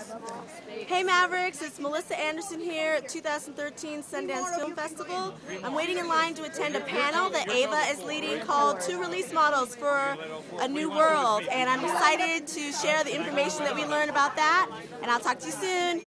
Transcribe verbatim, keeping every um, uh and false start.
Hey Mavericks, it's Melissa Anderson here at two thousand thirteen Sundance Film Festival. I'm waiting in line to attend a panel that Ava is leading called Two Release Models for a New World, and I'm excited to share the information that we learn about that, and I'll talk to you soon.